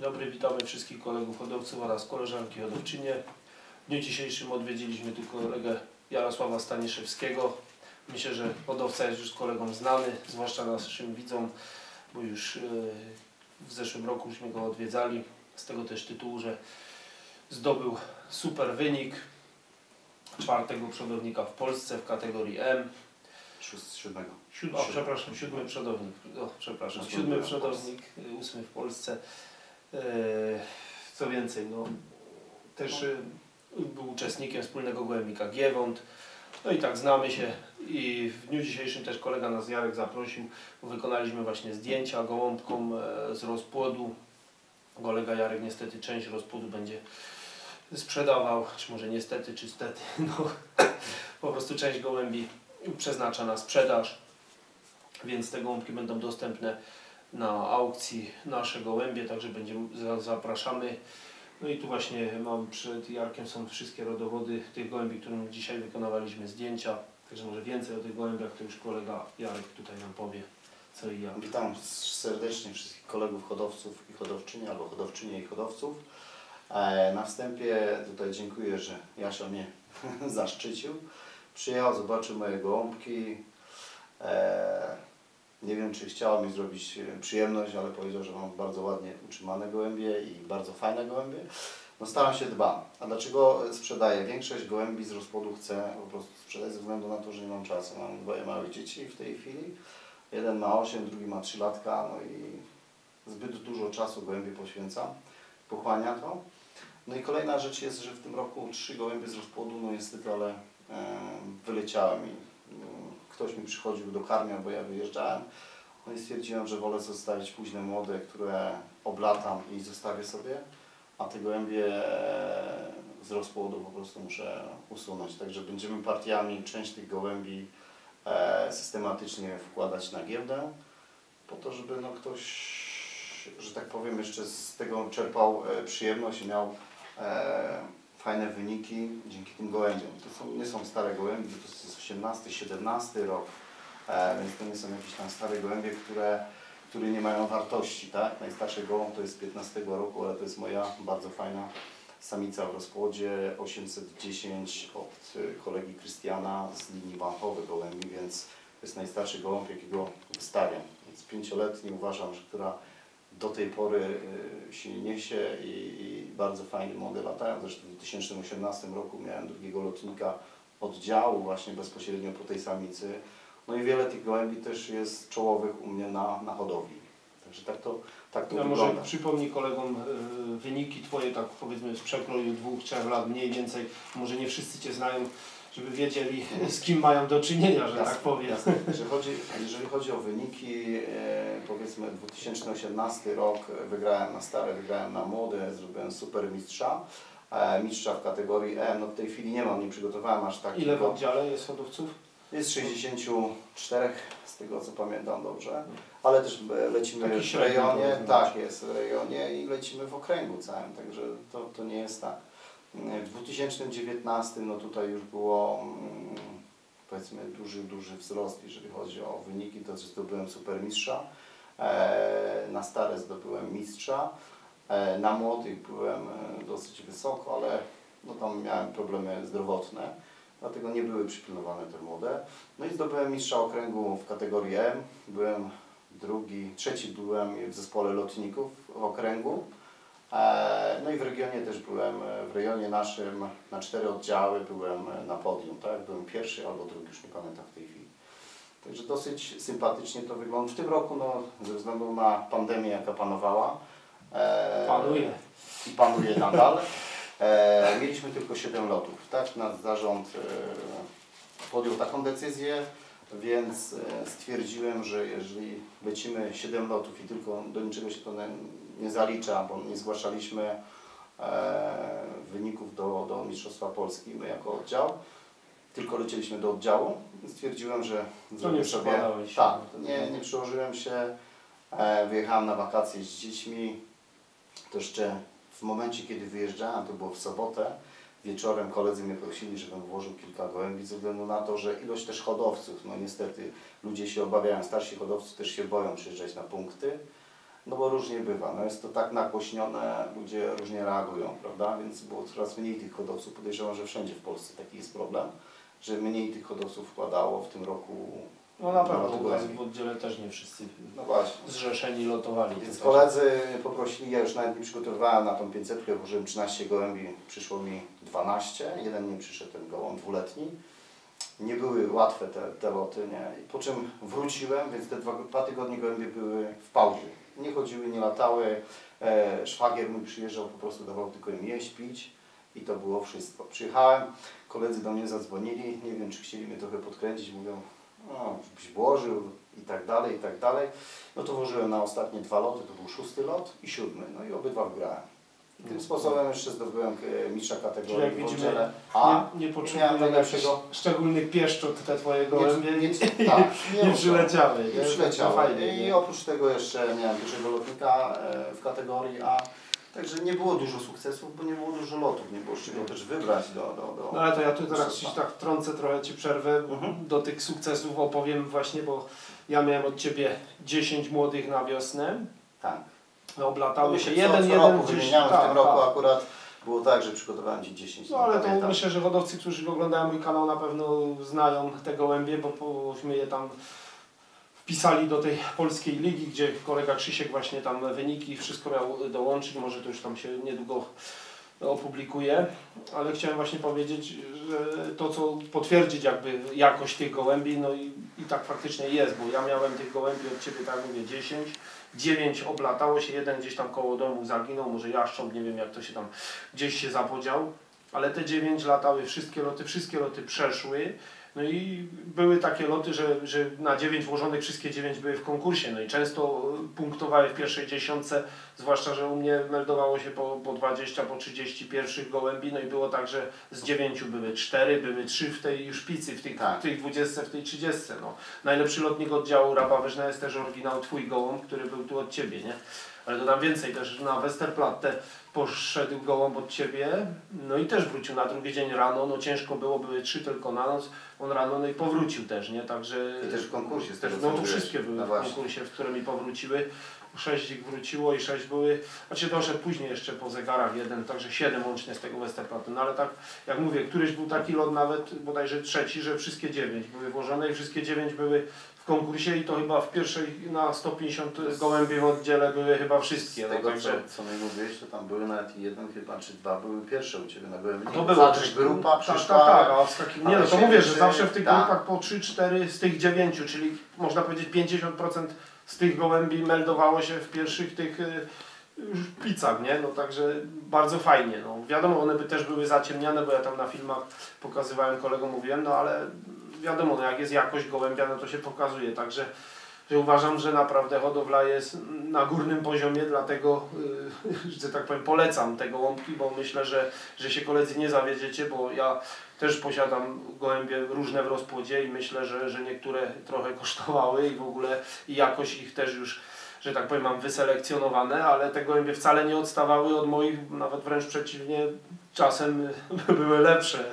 Dzień dobry, witamy wszystkich kolegów hodowców oraz koleżanki hodowczynie. W dniu dzisiejszym odwiedziliśmy tu kolegę Jarosława Staniszewskiego. Myślę, że hodowca jest już kolegą znany, zwłaszcza naszym widzom, bo już w zeszłym roku żeśmy go odwiedzali. Z tego też tytułu, że zdobył super wynik, 4. przodownika w Polsce w kategorii M. 7. Przepraszam, 7. przodownik. Przepraszam, 7. przodownik, 8. w Polsce. Co więcej, no, też był uczestnikiem wspólnego gołębnika Giewont. No i tak znamy się i w dniu dzisiejszym też kolega nas Jarek zaprosił. Wykonaliśmy właśnie zdjęcia gołąbkom z rozpłodu. Kolega Jarek niestety część rozpłodu będzie sprzedawał, czy może niestety, czy stety, no, po prostu część gołębi przeznacza na sprzedaż, więc te gołąbki będą dostępne na aukcji nasze gołębie, także zapraszamy. No i tu właśnie mam przed Jarkiem są wszystkie rodowody tych gołębi, którym dzisiaj wykonywaliśmy zdjęcia, także może więcej o tych gołębiach to już kolega Jarek tutaj nam powie co i jak. Witam serdecznie wszystkich kolegów hodowców i hodowczyni, albo hodowczynie i hodowców. Na wstępie tutaj dziękuję, że Jasio mnie zaszczycił. Przyjechał, zobaczył moje gołąbki. Nie wiem, czy chciał mi zrobić przyjemność, ale powiedział, że mam bardzo ładnie utrzymane gołębie i bardzo fajne gołębie. No staram się, dbam. A dlaczego sprzedaję? Większość gołębi z rozpłodu chcę po prostu sprzedać ze względu na to, że nie mam czasu. Mam dwoje małych dzieci w tej chwili. Jeden ma 8, drugi ma 3 latka, no i zbyt dużo czasu gołębie poświęcam. Pochłania to. No i kolejna rzecz jest, że w tym roku 3 gołębie z rozpłodu, no niestety, ale wyleciałem i ktoś mi przychodził do karmia, bo ja wyjeżdżałem. No i stwierdziłem, że wolę zostawić późne młode, które oblatam i zostawię sobie, a te gołębie z rozpłodu po prostu muszę usunąć. Także będziemy partiami część tych gołębi systematycznie wkładać na giełdę, po to, żeby no ktoś, że tak powiem, jeszcze z tego czerpał przyjemność i miał fajne wyniki dzięki tym gołębiom. To nie są stare gołębie, to jest 18, 17 rok, więc to nie są jakieś tam stare gołębie, które nie mają wartości, tak? Najstarszy gołąb to jest z 15 roku, ale to jest moja bardzo fajna samica w rozpłodzie, 810 od kolegi Krystiana z linii Wampowy gołębi, więc to jest najstarszy gołąb, jakiego wystawiam. Więc 5-letni uważam, że która do tej pory się niesie i bardzo fajny model latają. Zresztą w 2018 roku miałem drugiego lotnika oddziału właśnie bezpośrednio po tej samicy. No i wiele tych gołębi też jest czołowych u mnie na hodowli. Także tak to wygląda. Może przypomnij kolegom wyniki Twoje, tak powiedzmy z przekroju 2-3 lat mniej więcej. Może nie wszyscy Cię znają, żeby wiedzieli z kim mają do czynienia, że tak powiem. Jasne. Jeżeli chodzi o wyniki, powiedzmy 2018 rok wygrałem na stare, wygrałem na młode, zrobiłem super mistrza. Mistrza w kategorii M, no w tej chwili nie mam, nie przygotowałem aż takiego. Ile w oddziale jest hodowców? Jest 64, z tego co pamiętam dobrze, ale też lecimy w rejonie, tak jest, w rejonie i lecimy w okręgu całym, także to nie jest tak. W 2019 no tutaj już było powiedzmy duży wzrost, jeżeli chodzi o wyniki, to zdobyłem super mistrza, na stare zdobyłem mistrza, na młodych byłem dosyć wysoko, ale no tam miałem problemy zdrowotne. Dlatego nie były przypilnowane te młode. No i zdobyłem mistrza okręgu w kategorii M. Byłem trzeci byłem w zespole lotników w okręgu. No i w regionie też byłem, w rejonie naszym na 4 oddziały byłem na podium, tak? Byłem pierwszy albo drugi, już nie pamiętam w tej chwili. Także dosyć sympatycznie to wygląda. W tym roku, no, ze względu na pandemię, jaka panowała, i panuje nadal. Mieliśmy tylko 7 lotów, tak? Nasz zarząd podjął taką decyzję, więc stwierdziłem, że jeżeli lecimy 7 lotów i tylko do niczego się to nie zalicza, bo nie zgłaszaliśmy wyników do Mistrzostwa Polski, my jako oddział, tylko lecieliśmy do oddziału, stwierdziłem, że zrobię sobie. Tak, nie przyłożyłem się, wyjechałem na wakacje z dziećmi, to jeszcze w momencie, kiedy wyjeżdżałem, to było w sobotę, wieczorem koledzy mnie prosili, żebym włożył kilka gołębi ze względu na to, że ilość też hodowców, no niestety ludzie się obawiają, starsi hodowcy też się boją przyjeżdżać na punkty, No bo różnie bywa, no jest to tak nagłośnione, ludzie różnie reagują, prawda? Więc było coraz mniej tych hodowców. Podejrzewam, że wszędzie w Polsce taki jest problem, że mniej tych hodowców wkładało w tym roku. No na pewno lot u nas gołębi. w oddziale też nie wszyscy No właśnie. zrzeszeni lotowali. Więc To koledzy poprosili, ja już nawet nie przygotowywałem na tą 500, włożyłem 13 gołębi, przyszło mi 12, jeden nie przyszedł, ten gołąb dwuletni. Nie były łatwe te loty, nie? I po czym wróciłem, więc te 2 tygodnie gołębie były w pauzie. Nie chodziły, nie latały, szwagier mój przyjeżdżał, po prostu dawał tylko im jeść, pić i to było wszystko. Przyjechałem, koledzy do mnie zadzwonili, nie wiem czy chcieli mnie trochę podkręcić, mówią, no, żebyś włożył i tak dalej, i tak dalej. No to włożyłem na ostatnie 2 loty, to był 6. lot i 7. No i obydwa wygrałem. Tym sposobem jeszcze zdobyłem mistrza Czyli kategorii jak w widzimy, oddziale A. nie miałem potrzebują najlepszego. szczególnych pieszczot te twoje gołębie Tak, nie przyleciały. Nie przyleciały. Fajnie, I nie? oprócz tego jeszcze miałem pierwszego lotnika w kategorii A. Także nie było dużo sukcesów, bo nie było dużo lotów, nie było z czego też wybrać do No ale to ja tu teraz mistrzostwa. ci tak trącę, trochę Ci przerwę, do tych sukcesów opowiem właśnie, bo ja miałem od Ciebie 10 młodych na wiosnę, Tak. no, oblatały się Co jeden roku gdzieś, wymieniałem w tym tak, roku tak. akurat było tak, że przygotowałem Ci 10. No ale to pamiętam. myślę, że hodowcy, którzy oglądają mój kanał na pewno znają te gołębie, bo myśmy je tam wpisali do tej polskiej ligi, gdzie kolega Krzysiek właśnie tam wyniki, wszystko miał dołączyć, może to już tam się niedługo opublikuje, ale chciałem właśnie powiedzieć, że to co potwierdzić jakby jakość tych gołębi, no i tak faktycznie jest, bo ja miałem tych gołębi od Ciebie, tak mówię, 10, 9 oblatało się, jeden gdzieś tam koło domu zaginął, może jaszcząb, nie wiem jak to się tam gdzieś się zapodział, ale te 9 latały, wszystkie loty przeszły. No i były takie loty, że na 9 włożonych wszystkie 9 były w konkursie, no i często punktowały w pierwszej dziesiątce, zwłaszcza, że u mnie meldowało się po 20, po 30 pierwszych gołębi, no i było tak, że z 9 były 4, były 3 w tej szpicy, w tych 20, w tej 30. No. Najlepszy lotnik oddziału Raba Wyżna jest też oryginał Twój gołąb, który był tu od Ciebie, nie? Ale dodam więcej, też na Westerplatte poszedł gołąb od Ciebie, no i też wrócił na drugi dzień rano, no ciężko było, były 3 tylko na noc, on rano, no i powrócił też, nie? Także... I też w konkursie. Też, no to wszystkie były w konkursie, w którym mi powróciły. 6 ich wróciło i 6 były, znaczy doszedł później jeszcze po zegarach jeden, także 7 łącznie z tego Westerplatte. No ale tak, jak mówię, któryś był taki lot nawet bodajże trzeci, że wszystkie 9 były włożone i wszystkie 9 były w konkursie i to chyba w pierwszej na 150 gołębi w oddziale były chyba wszystkie. Z tego, no, także... co mi mówiłeś, to tam były nawet jeden chyba, czy 2 były pierwsze u Ciebie na gołębi. To było też grupa przyszła. Tak, a wskakiwał. Nie, no to mówię, że zawsze w tych tak. grupach po 3-4 z tych 9, czyli można powiedzieć 50% z tych gołębi meldowało się w pierwszych tych szpicach, nie? No także bardzo fajnie. No. Wiadomo, one by też były zaciemniane, bo ja tam na filmach pokazywałem, kolegom mówiłem, no ale wiadomo, no jak jest jakość gołębia, no to się pokazuje, także że uważam, że naprawdę hodowla jest na górnym poziomie, dlatego, że tak powiem, polecam te gołąbki, bo myślę, że się koledzy nie zawiedziecie, bo ja też posiadam gołębie różne w rozpłodzie i myślę, że niektóre trochę kosztowały i w ogóle i jakość ich też już, że tak powiem, mam wyselekcjonowane, ale te gołębie wcale nie odstawały od moich, nawet wręcz przeciwnie, czasem były lepsze.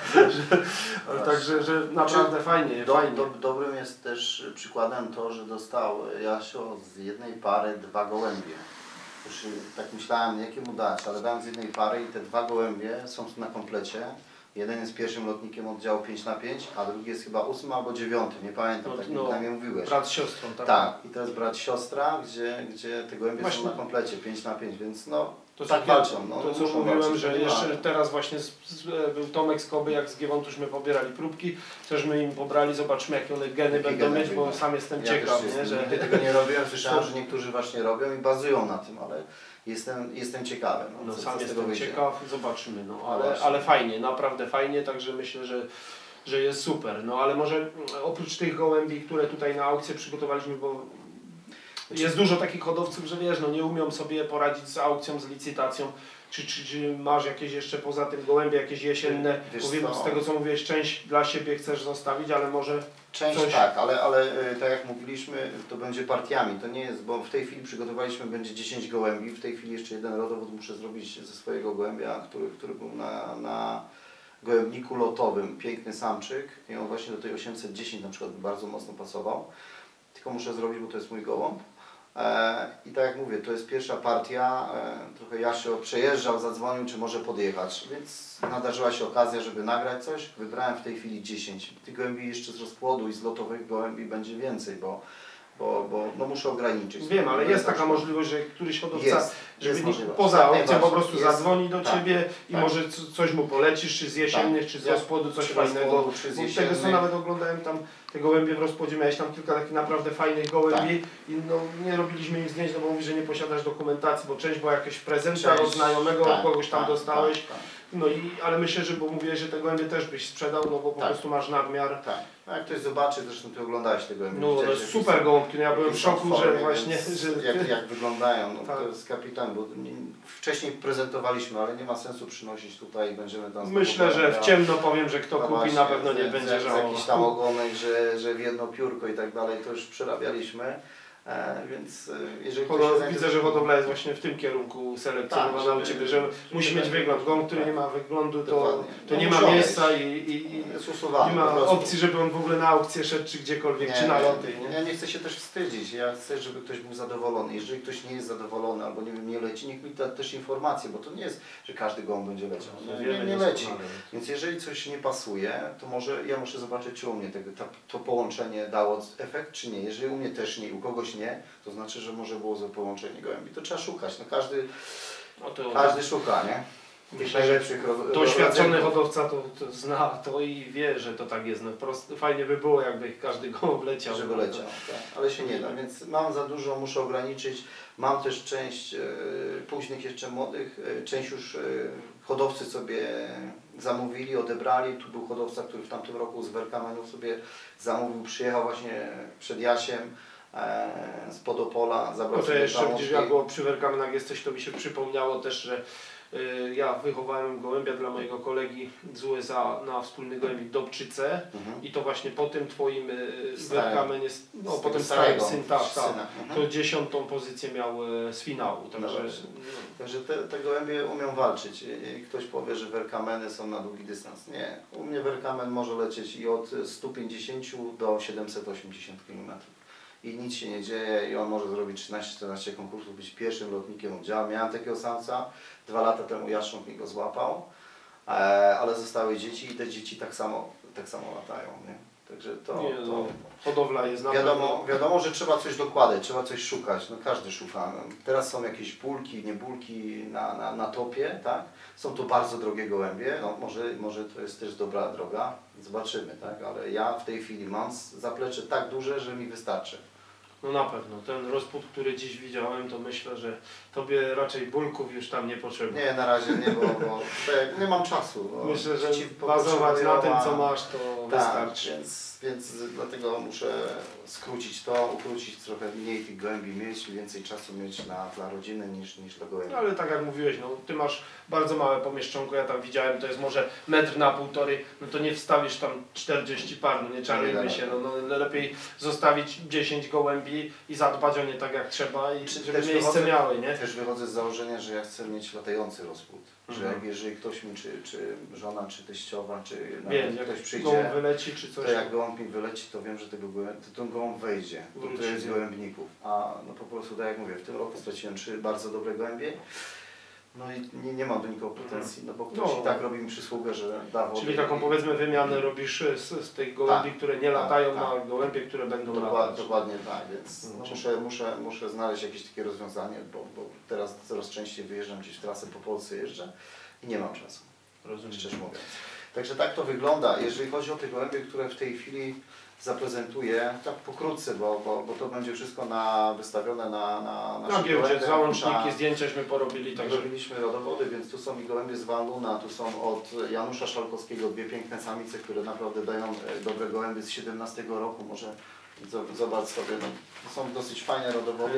Także że naprawdę fajnie. Dobrym jest też przykładem to, że dostał Jasio z jednej pary 2 gołębie. Już tak myślałem, jakie mu dać, ale dałem z jednej pary i te 2 gołębie są na komplecie. Jeden jest pierwszym lotnikiem oddziału 5×5, a drugi jest chyba 8 albo 9, nie pamiętam, tak jak na mnie mówiłeś. Brat z siostrą, tak? Tak, i to jest brat siostra, gdzie te gołębie Właśnie. są na komplecie 5×5, więc no To tak walczą. No, to co muszą mówiłem, walczyć, że to nie jeszcze ma. teraz właśnie był Tomek z Koby, jak z Giewontuśmy pobierali próbki, też my im pobrali, zobaczymy jakie one geny Jakie będą geny mieć, bo będą. sam jestem Ja ciekaw, też nie, że... nigdy tego nie robiłem, słyszałem, że niektórzy właśnie robią i bazują na tym, ale jestem ciekawy. No co sam z tego jestem wyjdzie. ciekaw, zobaczymy, no, właśnie. ale fajnie, naprawdę fajnie, także myślę, że jest super. No ale może oprócz tych gołębi, które tutaj na aukcję przygotowaliśmy, bo jest dużo takich hodowców, że wiesz, no nie umią sobie poradzić z aukcją, z licytacją. Czy masz jakieś jeszcze poza tym gołębie, jakieś jesienne, powiem, z tego co mówiłeś, część dla siebie chcesz zostawić, ale może Część coś... tak, ale tak jak mówiliśmy, to będzie partiami, to nie jest, bo w tej chwili przygotowaliśmy, będzie 10 gołębi, w tej chwili jeszcze jeden rodowód muszę zrobić ze swojego gołębia, który był na gołębniku lotowym, piękny samczyk i on właśnie do tej 810 na przykład bardzo mocno pasował, tylko muszę zrobić, bo to jest mój gołąb. I tak jak mówię, to jest pierwsza partia, trochę Jasio przejeżdżał, zadzwonił, czy może podjechać, więc nadarzyła się okazja, żeby nagrać coś. Wybrałem w tej chwili 10. Tych gołębi jeszcze z rozpłodu i z lotowych gołębi będzie więcej, bo no muszę ograniczyć. Wiem, ale jest taka możliwość, że któryś hodowca, żeby możliwość. poza aukcją po prostu Jest. zadzwoni do Tak, Ciebie i tak. może coś mu polecisz, czy z jesiennych, czy z rozpłodu, coś Czy z fajnego. rozpłodu, czy z Bo tego jesiennych. co nawet oglądałem tam te gołębie w rozpłodzie, miałeś tam kilka takich naprawdę fajnych gołębi i no, nie robiliśmy im zdjęć, no bo mówisz, że nie posiadasz dokumentacji, bo część była jakaś prezenta od znajomego, od kogoś tam dostałeś. No ale myślę, że bo mówiłeś, że te gołębie też byś sprzedał, no bo po prostu masz nadmiar. Tak. No jak ktoś zobaczy, zresztą Ty oglądałeś tego gołębie. No to jest super gołąbki, no ja byłem w szoku, że właśnie... Jak wyglądają, no tak. to jest kapitan, bo wcześniej prezentowaliśmy, ale nie ma sensu przynosić tutaj i będziemy tam... Myślę, że w ciemno powiem, że kto kupi na pewno nie będzie żałował. Jakiś tam ogonek, że w jedno piórko i tak dalej, to już przerabialiśmy. Więc jeżeli widzę, że hodowla jest właśnie w tym kierunku selekcjonowana u Ciebie, że musi mieć wygląd. Gołąb, który nie ma wyglądu, to nie ma miejsca i nie ma opcji, żeby on w ogóle na aukcję szedł, czy gdziekolwiek, czy na loty. Ja nie chcę się też wstydzić, ja chcę, żeby ktoś był zadowolony. Jeżeli ktoś nie jest zadowolony albo nie wiem, nie leci, niech mi da też informacje, bo to nie jest, że każdy gołąb będzie leciał. Nie leci. Więc jeżeli coś nie pasuje, to może ja muszę zobaczyć, czy u mnie to połączenie dało efekt, czy nie. Jeżeli u mnie też nie, u kogoś nie, to znaczy, że może było za połączenie gołębi. To trzeba szukać. No każdy szuka, nie? Myślę, że doświadczony hodowca to zna to i wie, że to tak jest. No, fajnie by było, jakby każdy gołąb leciał. Żeby leciał, tak. Ale się nie da, więc mam za dużo, muszę ograniczyć. Mam też część późnych jeszcze młodych, część już hodowcy sobie zamówili, odebrali. Tu był hodowca, który w tamtym roku z Werkamenu sobie zamówił, przyjechał właśnie przed Jasiem z Podopola, zabrał sobie jeszcze gdzieś jak było przy Werkamenach jesteś, to mi się przypomniało też, że ja wychowałem gołębia dla mojego kolegi z USA na wspólny gołębik Dobczyce i to właśnie po tym Twoim Werkamenie, no po tym starym to 10. pozycję miał z finału. Także te gołębie umią walczyć i ktoś powie, że Werkameny są na długi dystans. Nie, u mnie Werkamen może lecieć i od 150 do 780 km. I nic się nie dzieje i on może zrobić 13-14 konkursów, być pierwszym lotnikiem oddziału. Miałem takiego samca, 2 lata temu Jaszcząb mi go złapał, ale zostały dzieci i te dzieci tak samo latają. Nie? Także hodowla jest na wiadomo, że trzeba coś dokładać, trzeba coś szukać. No, każdy szuka. No, teraz są jakieś bulki, nie bulki na topie, tak? Są to bardzo drogie gołębie, no, może to jest też dobra droga, zobaczymy, tak? Ale ja w tej chwili mam zaplecze tak duże, że mi wystarczy. No na pewno, ten rozpód, który dziś widziałem, to myślę, że Tobie raczej bulków już tam nie potrzeba. Nie, na razie nie, bo nie mam czasu. Myślę, że bazować na tym, co masz, to wystarczy. Więc dlatego muszę skrócić to, ukrócić, trochę mniej tych gołębi mieć, więcej czasu mieć dla rodziny niż dla gołębi. No, ale tak jak mówiłeś, no, Ty masz bardzo małe pomieszczonko, ja tam widziałem, to jest może 1,5 m, no to nie wstawisz tam 40 par, no nie czarujmy się, no lepiej zostawić 10 gołębi i zadbać o nie tak jak trzeba i żeby miejsce miały, nie? Też wychodzę z założenia, że ja chcę mieć latający rozpód. Że jeżeli ktoś mi, czy żona, czy teściowa, czy nawet ktoś przyjdzie, gołąb wyleci, czy coś, to jak gołąb mi wyleci, to wiem, że ten gołąb wejdzie, to jest gołębników. A no po prostu, tak jak mówię, w tym roku straciłem 3 bardzo dobre gołębie. No i nie mam do nikogo pretensji, no bo ktoś i tak robi mi przysługę, że da wodę. Czyli taką powiedzmy wymianę robisz z tych gołębi, które nie latają, na gołębie, które będą latać. Dokładnie tak, więc muszę znaleźć jakieś takie rozwiązanie, bo teraz coraz częściej wyjeżdżam gdzieś w trasę po Polsce jeżdżę i nie mam czasu, szczerze mówiąc. Także tak to wygląda. Jeżeli chodzi o te gołębie, które w tej chwili zaprezentuję, tak pokrótce, bo to będzie wszystko wystawione na giełdzie, załączniki, zdjęciaśmy porobili. Tak, robiliśmy rodowody, więc tu są i gołębie z Waluna, tu są od Janusza Szalkowskiego 2 piękne samice, które naprawdę dają dobre gołębie z 17 roku, może zobacz sobie, no, to są dosyć fajne rodowody,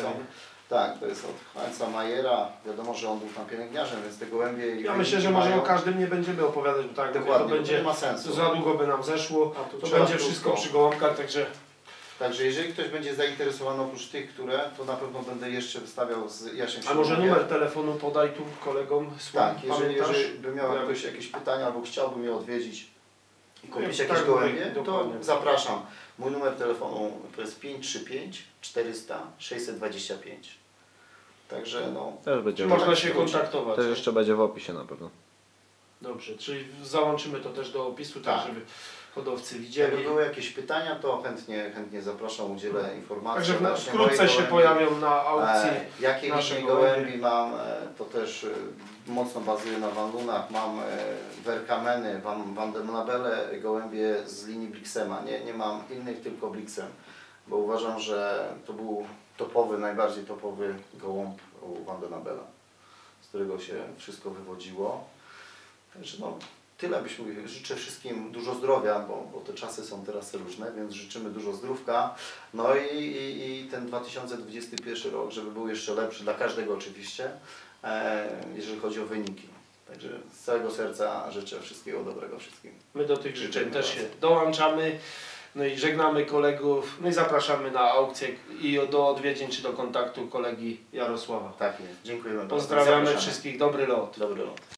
tak, to jest od Heinza Majera, wiadomo, że on był tam pielęgniarzem, więc te gołębie... Ja myślę, że może o każdym nie będziemy opowiadać, bo tak, dokładnie, to będzie, nie ma sensu. Za długo by nam zeszło, to będzie wszystko przy gołąbkach, także... Także jeżeli ktoś będzie zainteresowany oprócz tych, to na pewno będę jeszcze wystawiał z Jasiem. A może numer telefonu podaj tu kolegom swoim, tak, jeżeli by miał ktoś jakieś pytania albo chciałby mnie odwiedzić i kupić jakieś gołębie, to zapraszam. Mój numer telefonu to jest 535 400 625. Także no, Też będzie, Można się kontaktować. też jeszcze będzie w opisie na pewno. Dobrze, czyli załączymy to też do opisu, tak Tak. żeby hodowcy jakby widzieli. były jakieś pytania, to chętnie zapraszam, udzielę informacji. Także odnośnie wkrótce mojej się gołębi. pojawią na aukcji. Jakie nasze linie gołębie. gołębi mam, to też mocno bazuje na Wandunach. Mam Werkameny, Vandenlabele, gołębie z linii Blixema. Nie mam innych, tylko Blixem, bo uważam, że to był topowy, najbardziej topowy gołąb u Vandenlabela, z którego się wszystko wywodziło. Także no, tyle byśmy mówili. Życzę wszystkim dużo zdrowia, bo te czasy są teraz różne, więc życzymy dużo zdrówka. No i ten 2021 rok, żeby był jeszcze lepszy dla każdego oczywiście, jeżeli chodzi o wyniki. Także z całego serca życzę wszystkiego dobrego wszystkim. My do tych życzeń też się dołączamy. No i żegnamy kolegów, no i zapraszamy na aukcję i do odwiedzin czy do kontaktu kolegi Jarosława. Tak jest. Dziękujemy bardzo. Pozdrawiamy Zapraszamy. wszystkich, dobry lot. Dobry lot.